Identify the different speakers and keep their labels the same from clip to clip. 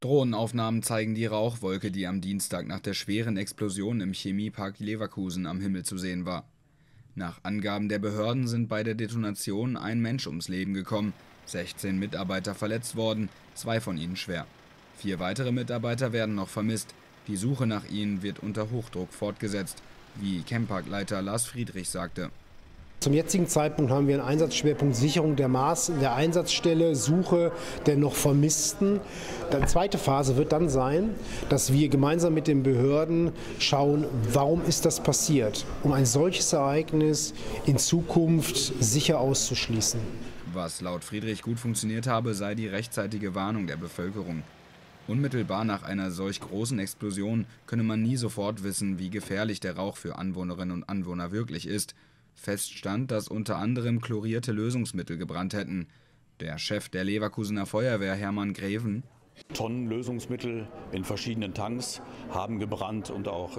Speaker 1: Drohnenaufnahmen zeigen die Rauchwolke, die am Dienstag nach der schweren Explosion im Chemiepark Leverkusen am Himmel zu sehen war. Nach Angaben der Behörden sind bei der Detonation ein Mensch ums Leben gekommen, 16 Mitarbeiter verletzt worden, 2 von ihnen schwer. 4 weitere Mitarbeiter werden noch vermisst. Die Suche nach ihnen wird unter Hochdruck fortgesetzt, wie Chemparkleiter Lars Friedrich sagte.
Speaker 2: Zum jetzigen Zeitpunkt haben wir einen Einsatzschwerpunkt Sicherung der Einsatzstelle, Suche der noch Vermissten. Die zweite Phase wird dann sein, dass wir gemeinsam mit den Behörden schauen, warum ist das passiert, um ein solches Ereignis in Zukunft sicher auszuschließen.
Speaker 1: Was laut Friedrich gut funktioniert habe, sei die rechtzeitige Warnung der Bevölkerung. Unmittelbar nach einer solch großen Explosion könne man nie sofort wissen, wie gefährlich der Rauch für Anwohnerinnen und Anwohner wirklich ist. Fest stand, dass unter anderem chlorierte Lösungsmittel gebrannt hätten. Der Chef der Leverkusener Feuerwehr, Hermann Greven:
Speaker 3: Tonnen Lösungsmittel in verschiedenen Tanks haben gebrannt und auch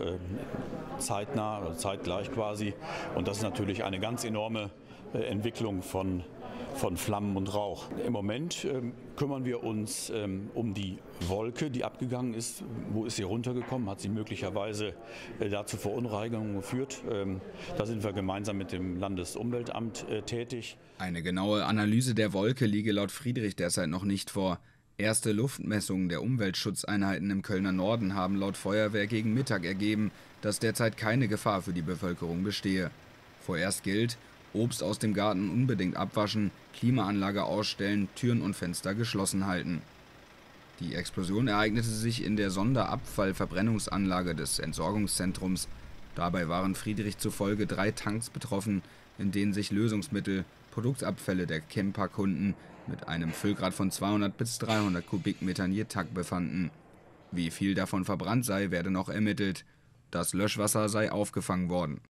Speaker 3: zeitnah oder zeitgleich quasi. Und das ist natürlich eine ganz enorme Entwicklung von Flammen und Rauch. Im Moment kümmern wir uns um die Wolke, die abgegangen ist. Wo ist sie runtergekommen? Hat sie möglicherweise dazu Verunreinigungen geführt? Da sind wir gemeinsam mit dem Landesumweltamt tätig.
Speaker 1: Eine genaue Analyse der Wolke liege laut Friedrich derzeit noch nicht vor. Erste Luftmessungen der Umweltschutzeinheiten im Kölner Norden haben laut Feuerwehr gegen Mittag ergeben, dass derzeit keine Gefahr für die Bevölkerung bestehe. Vorerst gilt: Obst aus dem Garten unbedingt abwaschen, Klimaanlage ausstellen, Türen und Fenster geschlossen halten. Die Explosion ereignete sich in der Sonderabfallverbrennungsanlage des Entsorgungszentrums. Dabei waren Friedrich zufolge 3 Tanks betroffen, in denen sich Lösungsmittel, Produktabfälle der Chempark-Kunden mit einem Füllgrad von 200 bis 300 Kubikmetern je Tag befanden. Wie viel davon verbrannt sei, werde noch ermittelt. Das Löschwasser sei aufgefangen worden.